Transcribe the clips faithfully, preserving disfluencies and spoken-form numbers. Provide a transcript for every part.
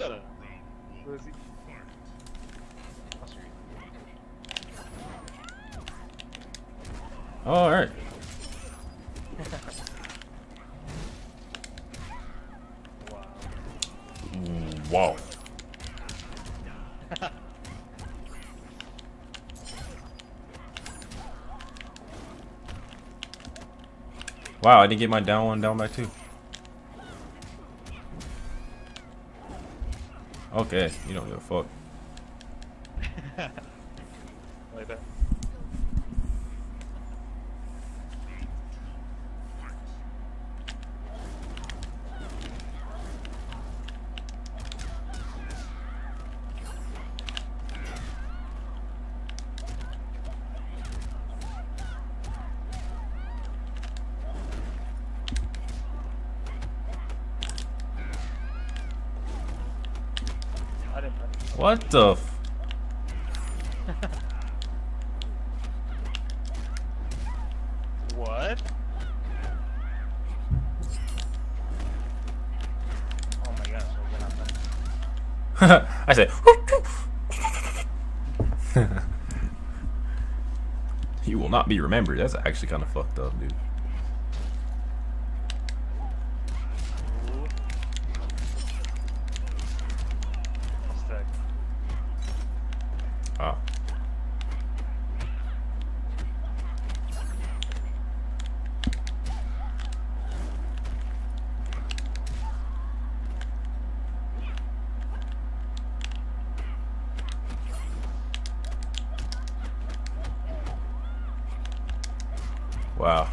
Shut up. Pussy. Oh, all right. Wow. Wow. Wow, I didn't get my down one down back too. Okay, you don't give a fuck. Like that. I didn't press. What the f- What? Oh my gosh, we're not done. I said you will not be remembered. That's actually kind of fucked up, dude. Ooh. Stack. Wow. Wow.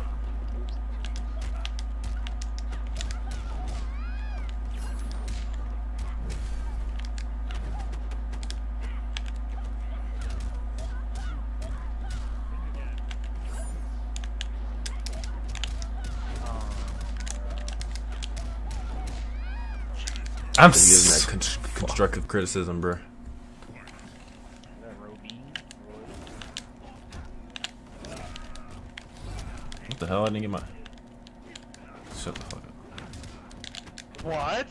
I'm giving that con constructive criticism, bro. What the hell? I didn't get my. Shut the fuck up. What?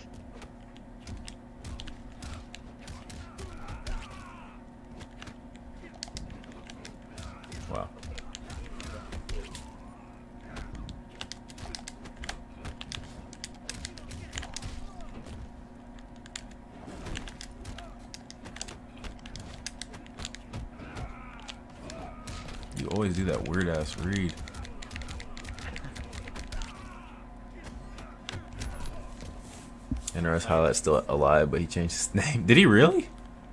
Wow. You always do that weird ass read. Interesting how that's still alive, but he changed his name. Did he really?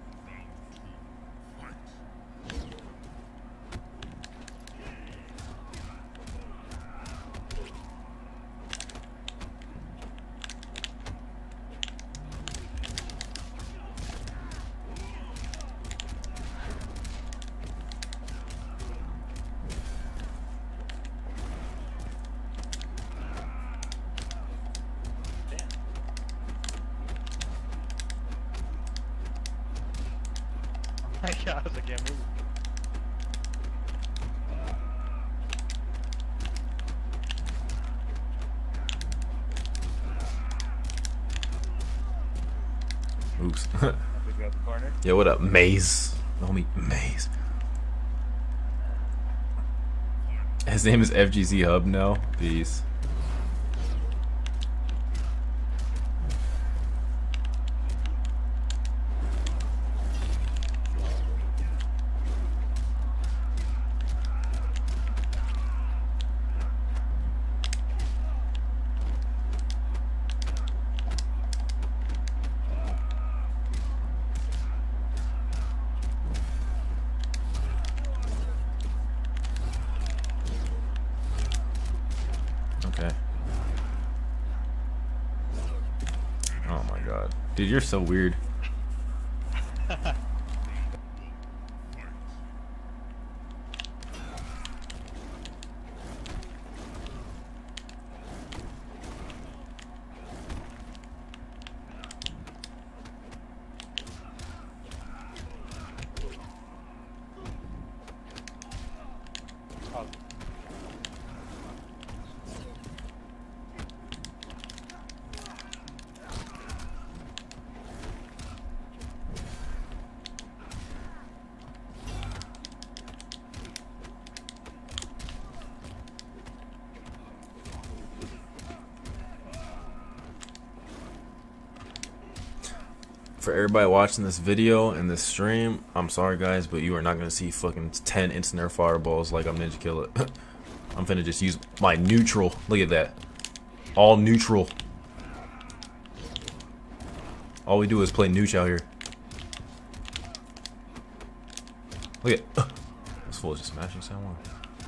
My gosh, I can't move. Oops. I think we got the corner. Yeah, what up, Maze? Homie, Maze. His name is F G Z Hub now. Peace. Okay. Oh my god. Dude, you're so weird. Oh. For everybody watching this video and this stream, I'm sorry guys, but you are not gonna see fucking ten instant air fireballs like I'm Ninja Killer. I'm finna just use my neutral. Look at that. All neutral. All we do is play nooch out here. Look at uh, this fool is just smashing someone.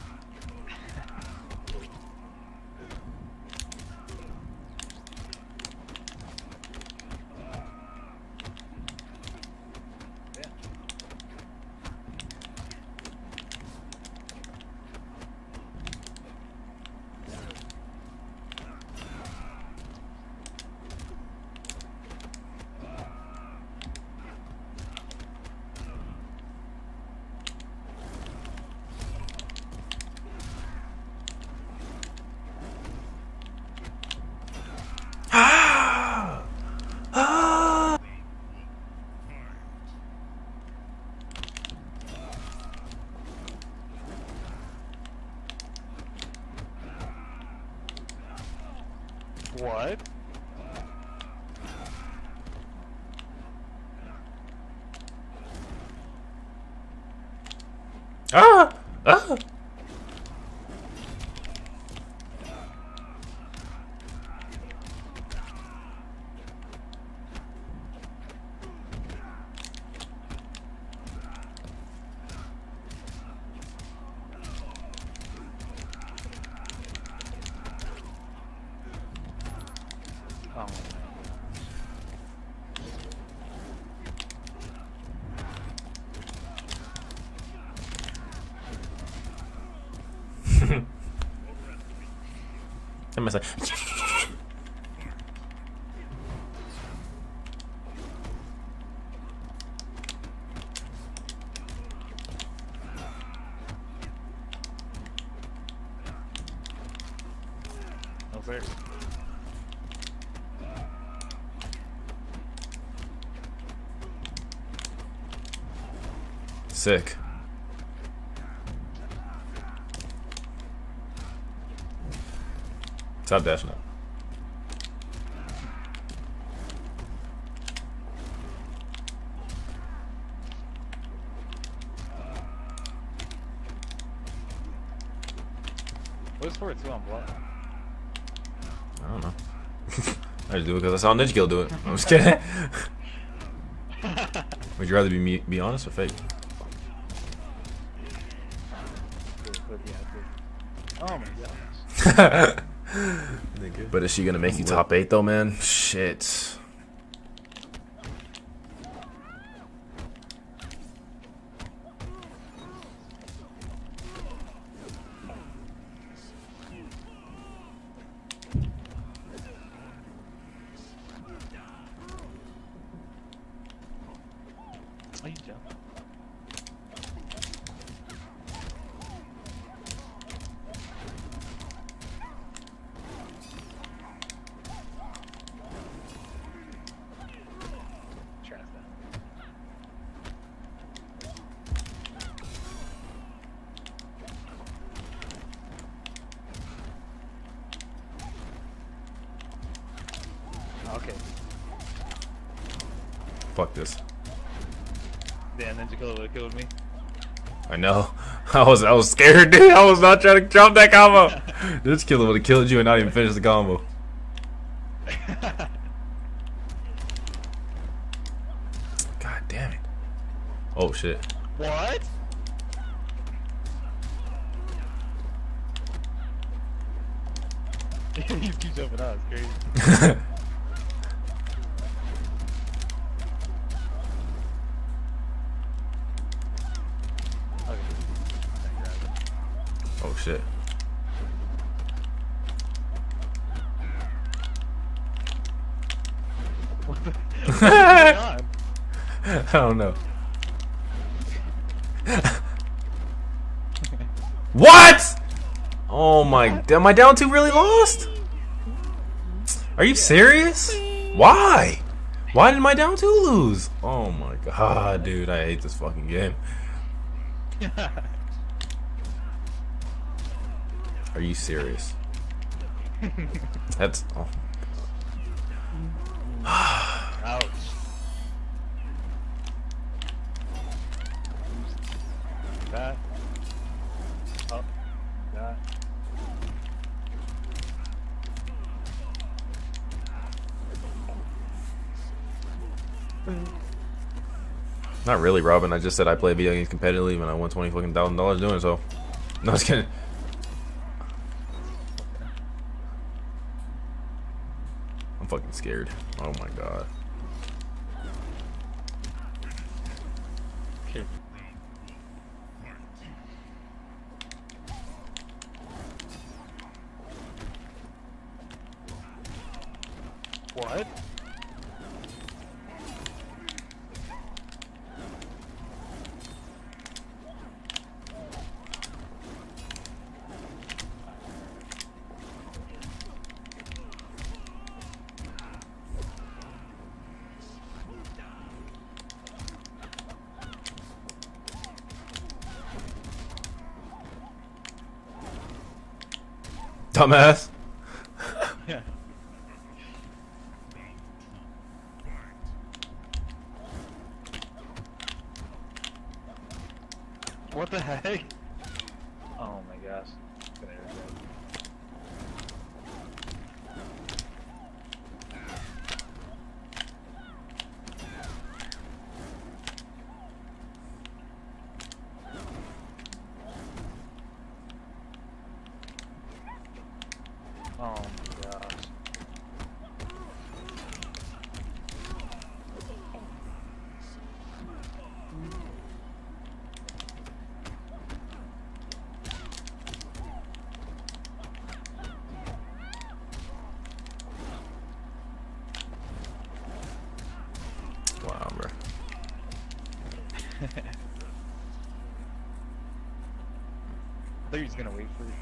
What? Ah! Ah! Oh. That must like No fair. sick. Stop dashing up. What's for two on block? I don't know. I just do it because I saw Ninja Kill do it. I'm just kidding. Would you rather be me, be honest or fake? Oh my gosh. But is she gonna make you top eight though, man? Shit. Are you jump? Trash that. Okay. Fuck this. Damn, Ninja Killer would've killed me. I know. I was I was scared, dude. I was not trying to drop that combo. This killer would have killed you and not even finished the combo. God damn it. Oh shit. What? You keep jumping out, it's crazy. Oh shit. What the what's going on? I don't know. What? Oh my, am I down two really lost? Are you serious? Why? Why did my down two lose? Oh my god, dude, I hate this fucking game. Are you serious? That's oh. Ouch. Not really, Robin. I just said I play video games competitively and I won twenty fucking thousand dollars doing so. No, I was kidding. I'm fucking scared. Oh my god. Okay. What? Dumbass. Yeah. What the heck? Oh my gosh. Gonna irritate. Oh my gosh. Wow, bro. I thought he was gonna wait for you.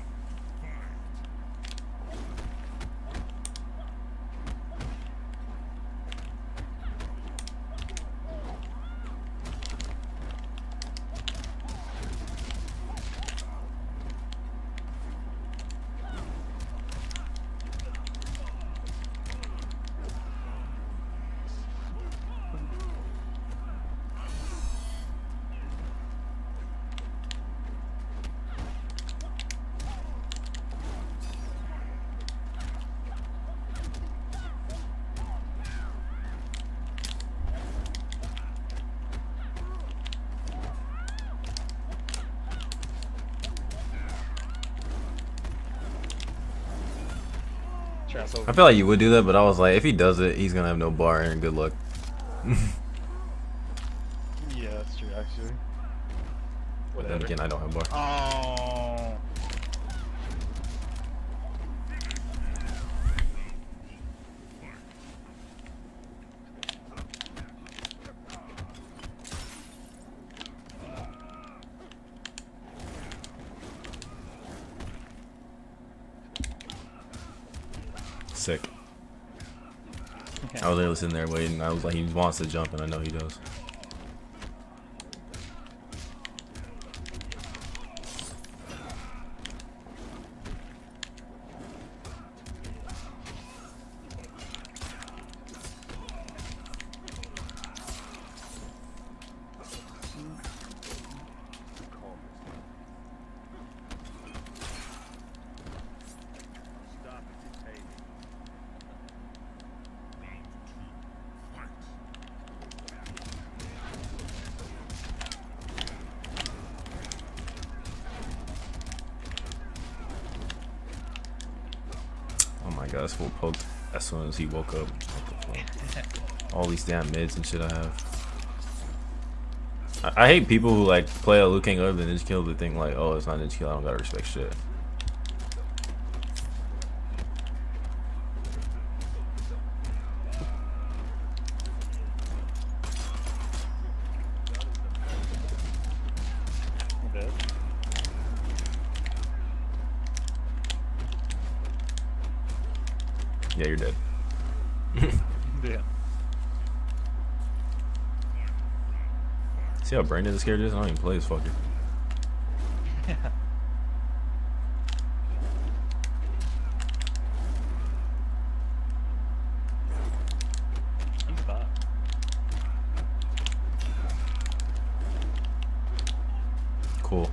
I feel like you would do that, but I was like, if he does it, he's gonna have no bar and good luck. Yeah, that's true, actually. But then again, I don't have bar. Oh. Sick. I was really sitting there waiting. I was like, he wants to jump, and I know he does. Oh my god, this fool poked as soon as he woke up. All these damn mids and shit I have. I, I hate people who like play a Liu Kang other than ninja kill but think like, oh, it's not ninja kill, I don't gotta respect shit. Yeah, you're dead. Yeah. See how Brandon is scared of this? I don't even play this fucker. Yeah. He's fine. Cool.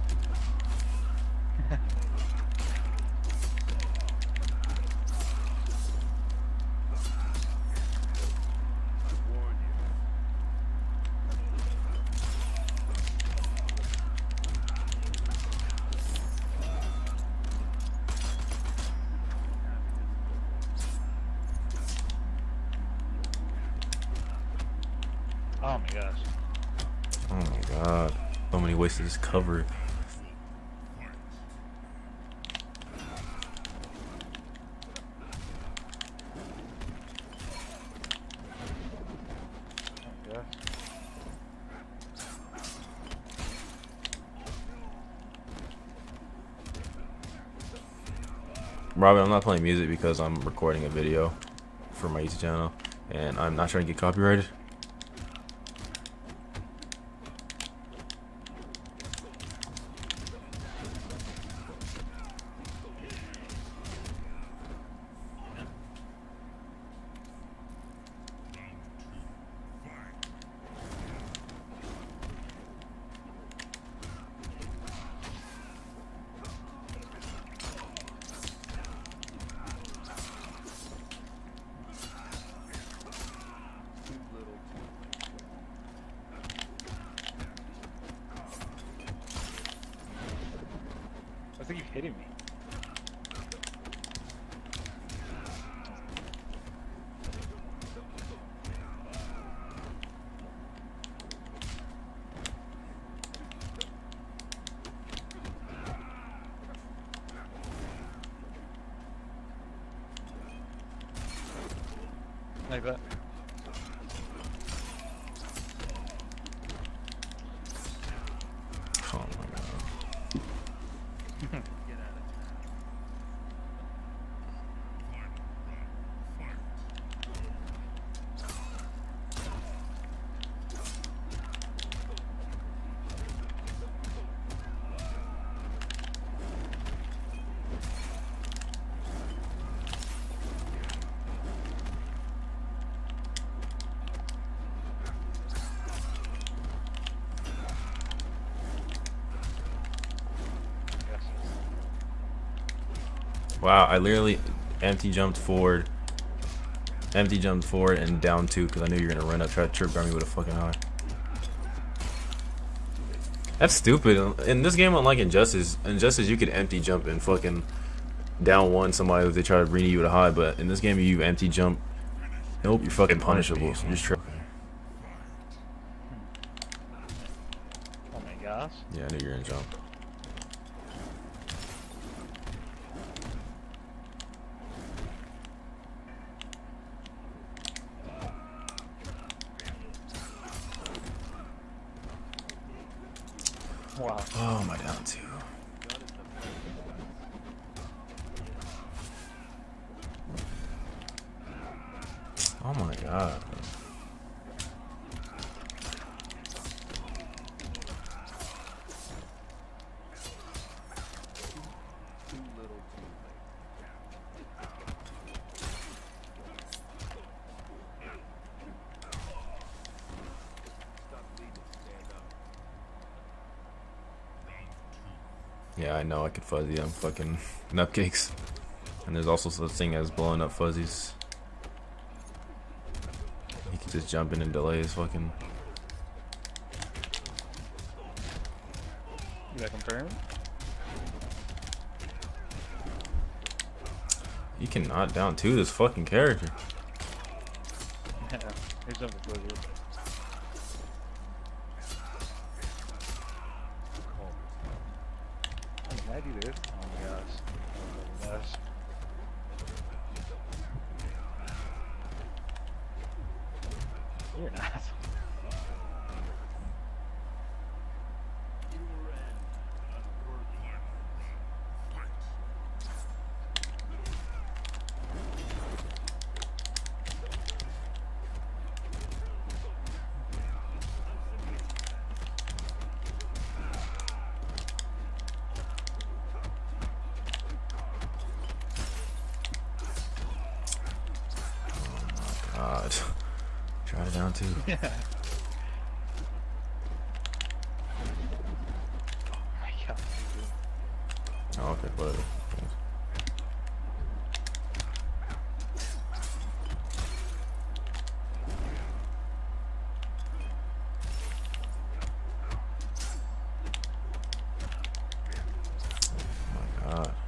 Oh my gosh. Oh my god. So many ways to just cover it. Oh my gosh. Robin, I'm not playing music because I'm recording a video for my YouTube channel and I'm not trying to get copyrighted. I think you're hitting me. Like that. Oh my god. Wow, I literally empty jumped forward, empty jumped forward and down two because I knew you were gonna run up, try to trip grab me with a fucking high. That's stupid. In this game, unlike Injustice, Injustice you could empty jump and fucking down one somebody if they try to bring you with a high, but in this game you empty jump, nope, you're fucking punishable. So just try. Oh my gosh. Yeah, I knew you were gonna jump. Wow. Oh, my down two. Oh my god. Yeah, I know I could fuzzy them fucking nutcakes. And there's also such thing as blowing up fuzzies. You can just jump in and delay his fucking. You got confirmed? You cannot down two this fucking character. Yeah, he's jumping for you. Can I do this? Oh my gosh. Oh my gosh. You're an asshole. God. Try it down two. Yeah. Oh my god. Oh, okay, whatever. Oh my god.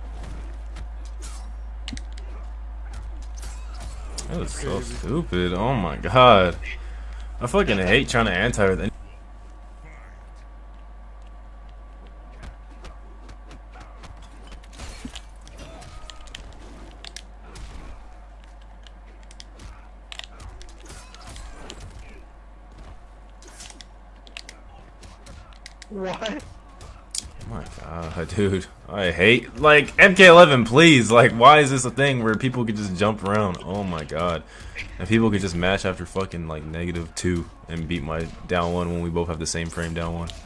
That was so stupid. Oh my god. I fucking hate trying to anti with any. What? Oh my god, dude. I hate, like, M K eleven, please. Like, why is this a thing where people could just jump around? Oh my god. And people could just match after fucking, like, negative two and beat my down one when we both have the same frame down one.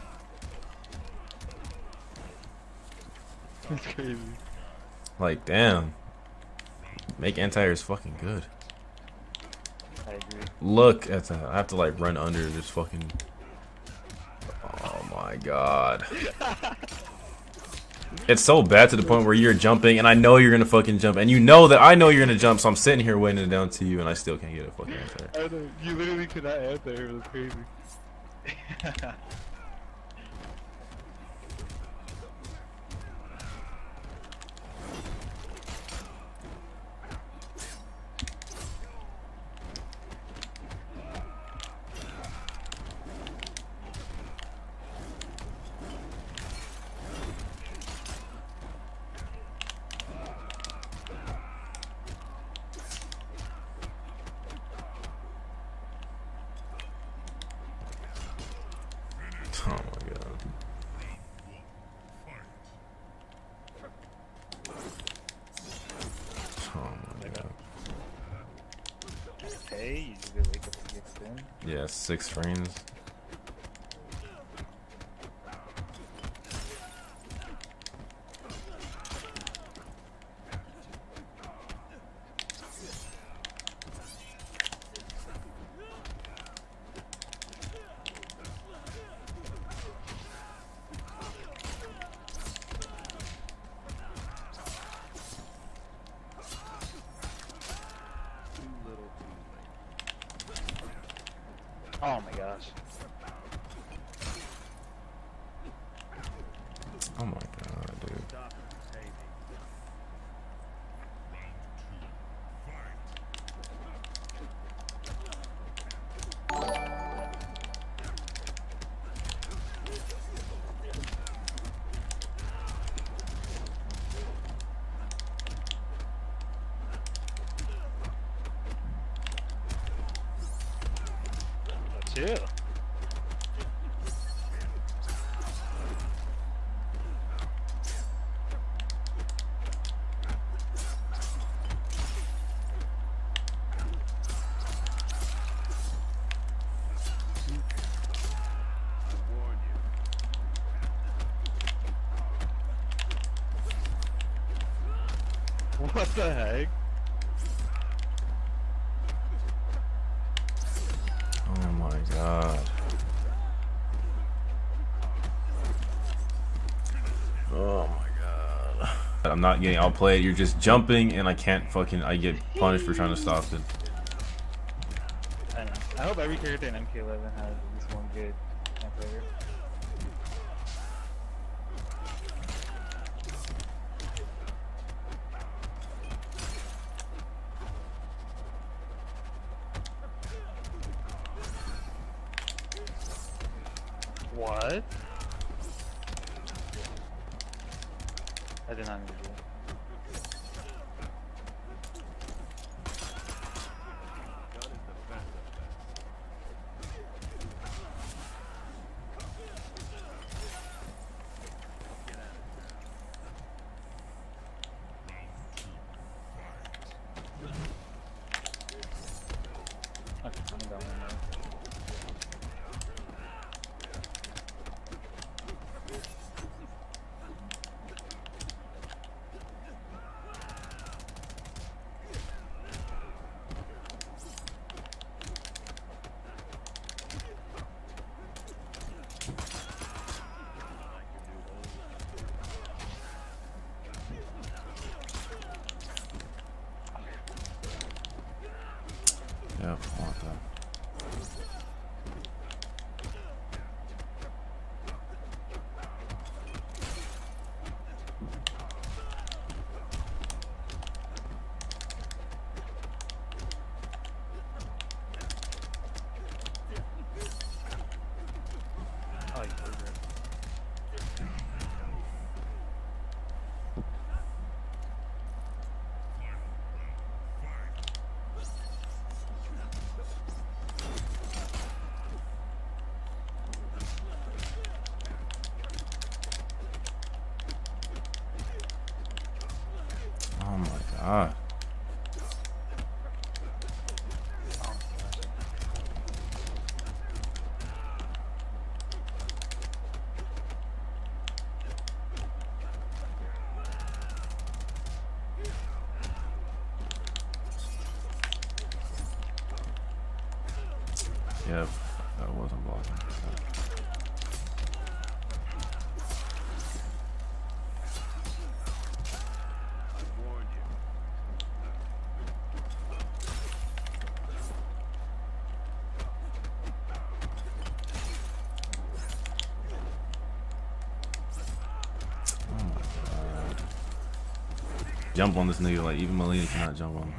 That's crazy. Like, damn. Make anti-airs fucking good. I agree. Look at that. I have to, like, run under this fucking... Oh my god. It's so bad to the point where you're jumping and I know you're gonna fucking jump and you know that I know you're gonna jump, so I'm sitting here waiting it down to you and I still can't get a fucking answer. I know, you literally could not answer, it was crazy. Oh my god. Oh my god. Hey, you just gotta wake up and get in. Yeah, six frames. Oh my gosh. Oh my god, dude. Chill. What the heck? Oh my god. Oh my god. I'm not getting outplayed. You're just jumping and I can't fucking, I get punished for trying to stop it. I know. I hope every character in M K eleven has at least one good player. What? I did not need to do that. Okay, I'm going now. god. Yep, that wasn't blocking. Oh my god. Jump on this nigga like even Melina cannot jump on him.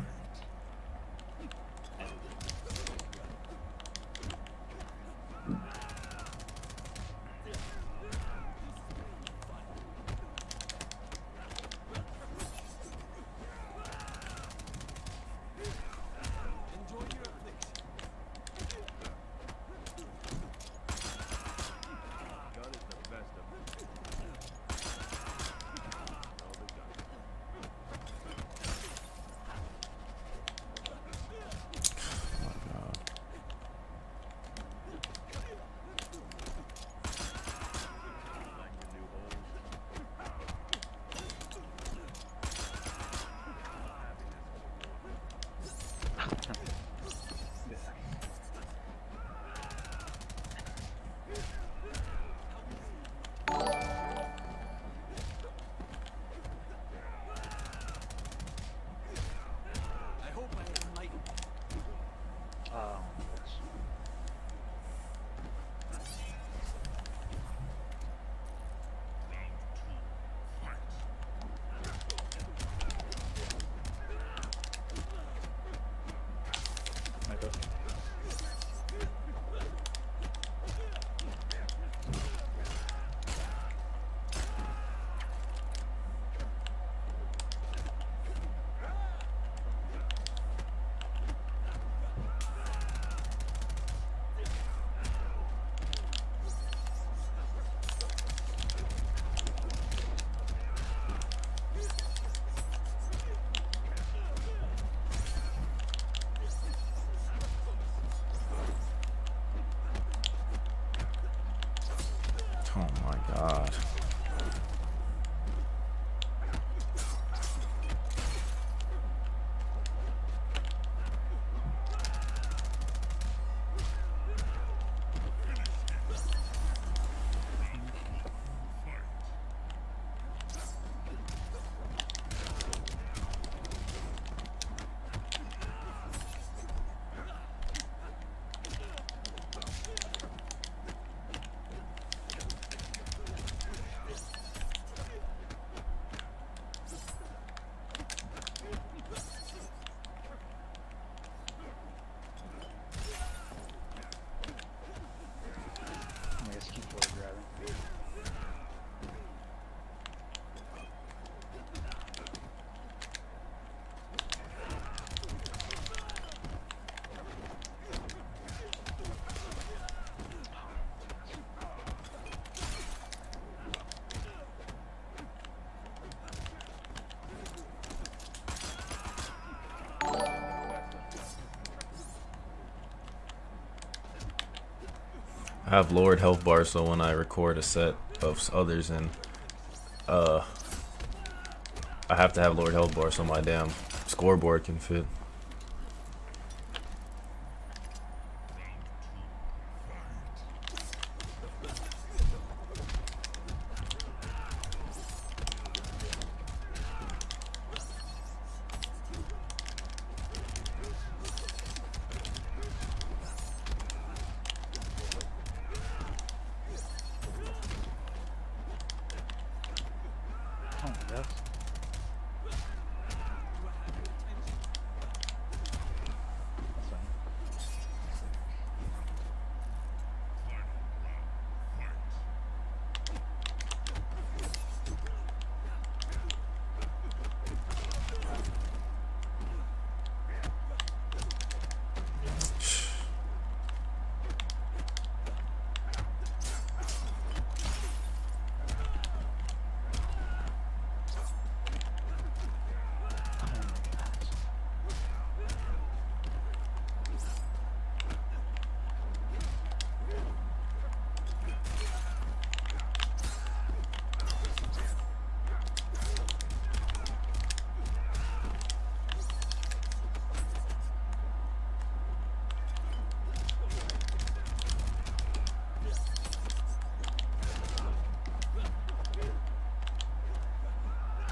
Oh my god. I have lowered health bar, so when I record a set of others and uh I have to have lowered health bar so my damn scoreboard can fit.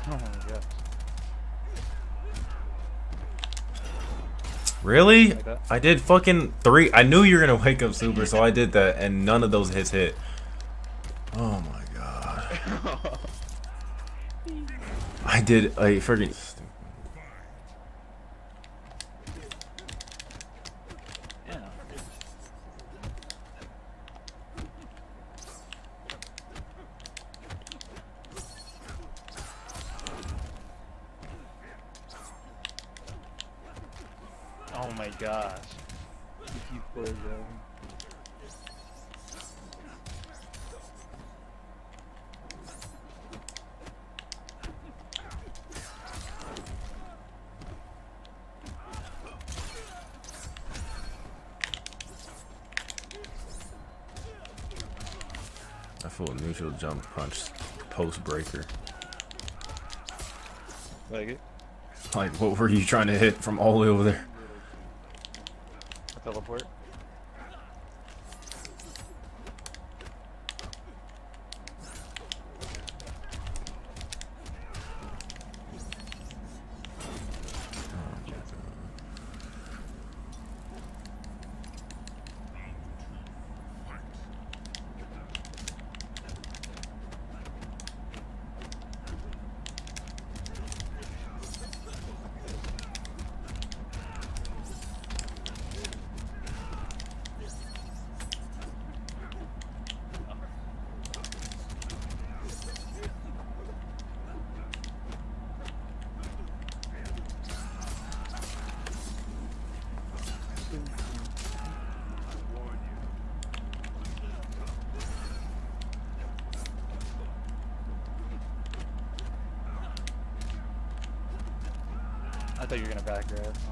Oh my gosh. Really? Like that? I did fucking three. I knew you were gonna wake up super, so I did that, and none of those hits hit. Oh my god. I did a freaking. Yeah. Oh my gosh. You plays out. I feel a neutral jump punch post breaker. Like it? Like, what were you trying to hit from all the way over there? A teleport? I thought you were gonna back her ass.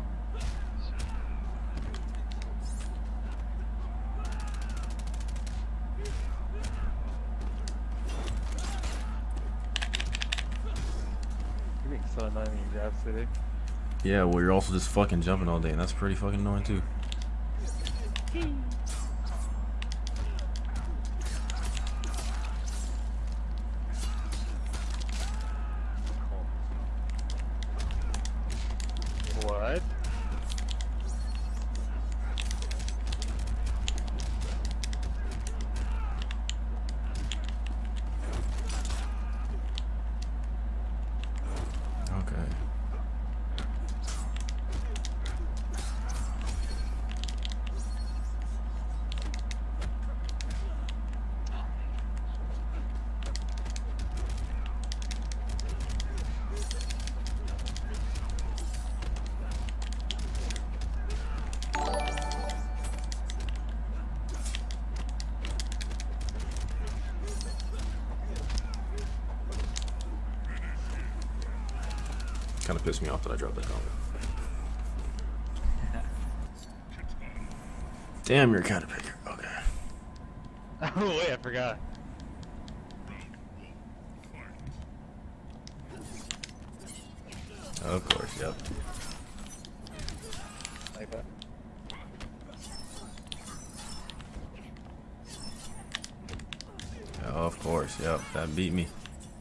You're being so annoying when you grab city. Yeah, well, you're also just fucking jumping all day, and that's pretty fucking annoying too. What? Okay. Kind of pissed me off that I dropped that comment. Damn, you're kind of picker. Okay. Oh wait, I forgot. Of course, yep. Like that. Yeah, of course, yep. That beat me.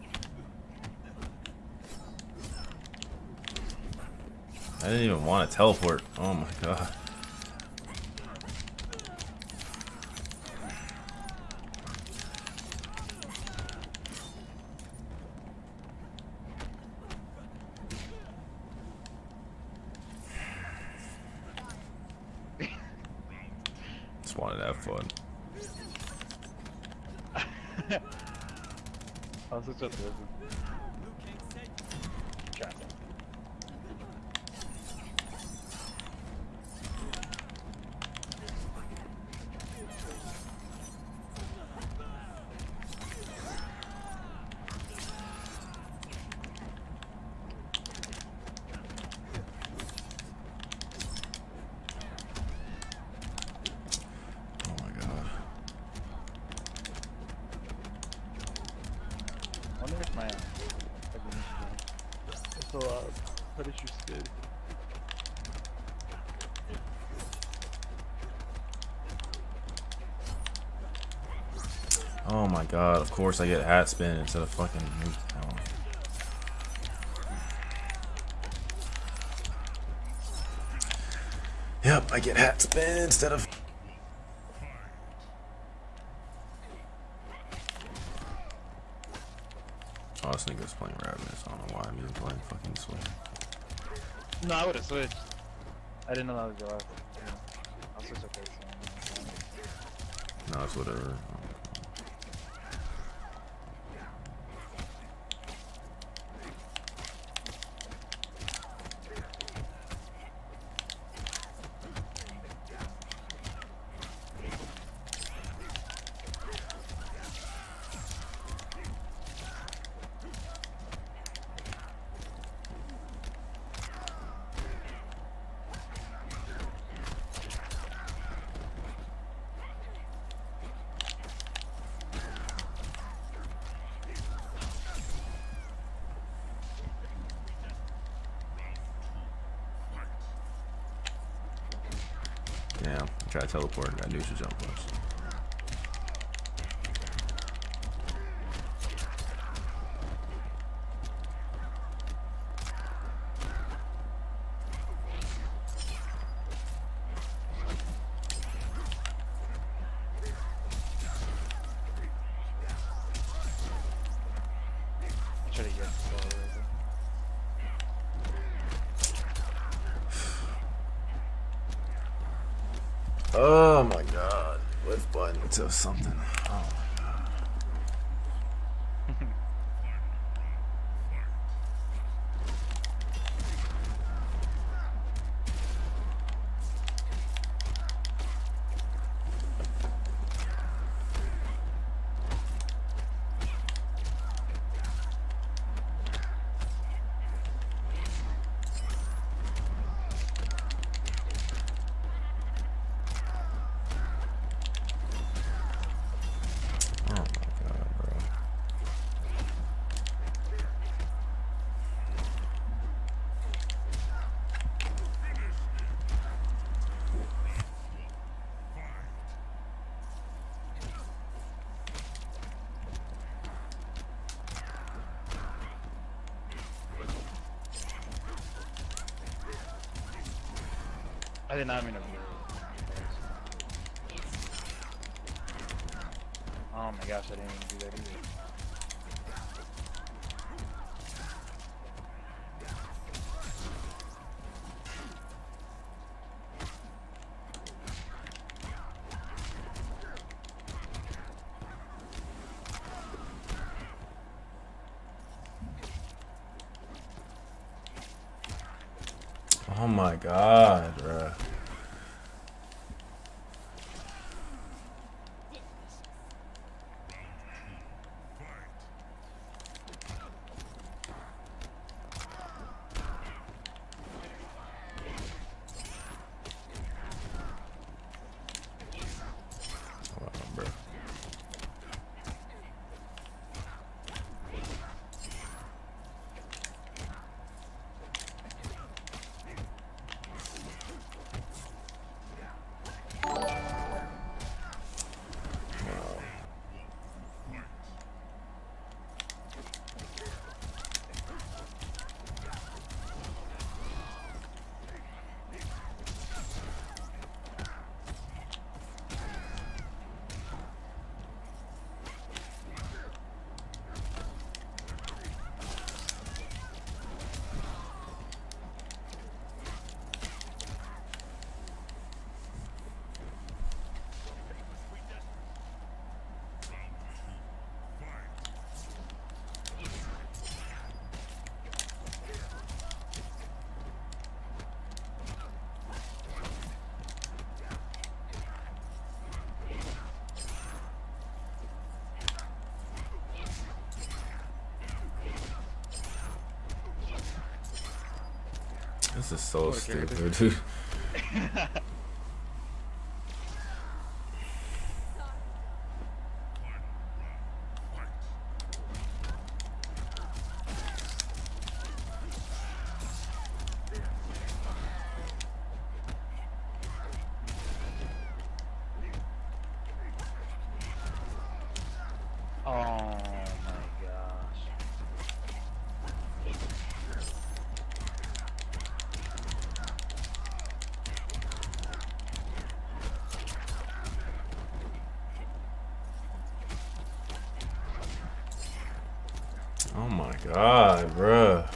I didn't even want to teleport. Oh my god. Just wanted to have fun. I was such a lizard. I wonder if my it's so uh, Punisher's good. Oh my god, of course I get hat spin instead of fucking. Oh. Yep, I get hat spin instead of. Oh, this nigga's playing Ravenous. I don't know why I'm even playing fucking Swing. No, I would have switched. I didn't know that was your last. Yeah. I'll switch up there. So No, it's whatever. Damn, I tried to teleport. I knew she jump first. try to get the ball over. Oh my god. Lift button to something. Oh my god. I did not mean to. Oh my gosh, I didn't even do that either. Oh my god, bruh. This is so stupid, dude. Oh. god, bruh.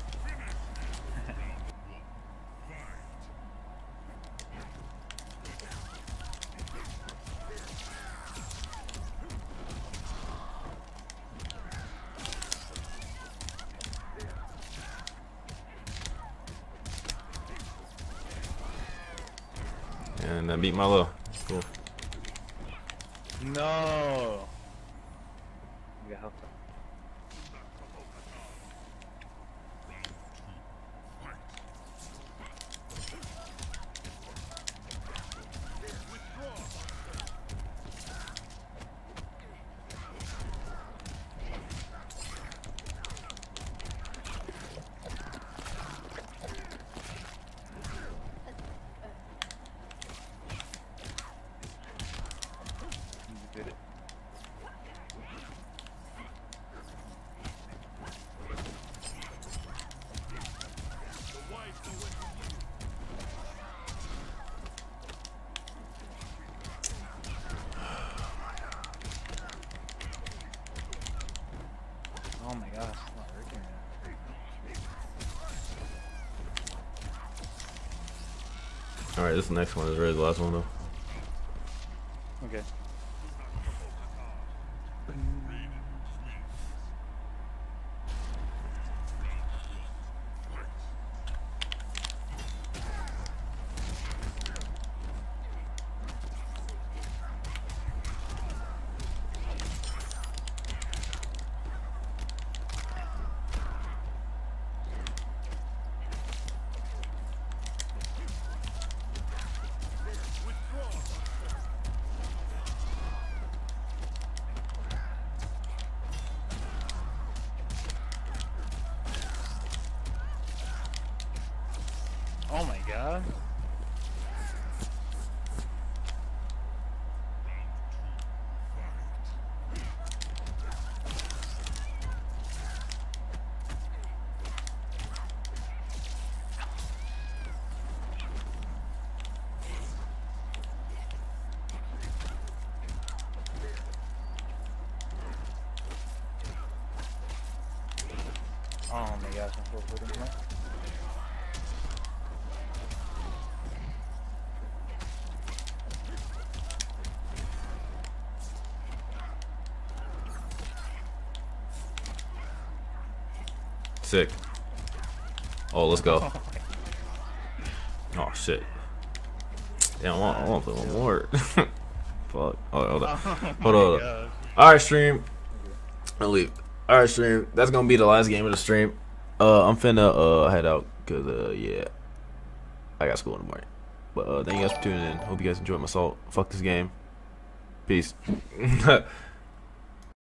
And I beat my low. Cool. No. You got help. You did it. Oh my gosh, it's not working. Alright, this next one is really the last one though. Okay. Oh my god. Oh my gosh, I'm so freaking much. Sick. Oh, let's go. Oh shit. Damn, I want, I want to play one more. Fuck. Oh, hold on. Hold on. Alright, stream. I'll leave. Alright, stream. That's gonna be the last game of the stream. Uh, I'm finna uh head out because uh yeah, I got school in the morning. But uh, thank you guys for tuning in. Hope you guys enjoyed my salt. Fuck this game. Peace.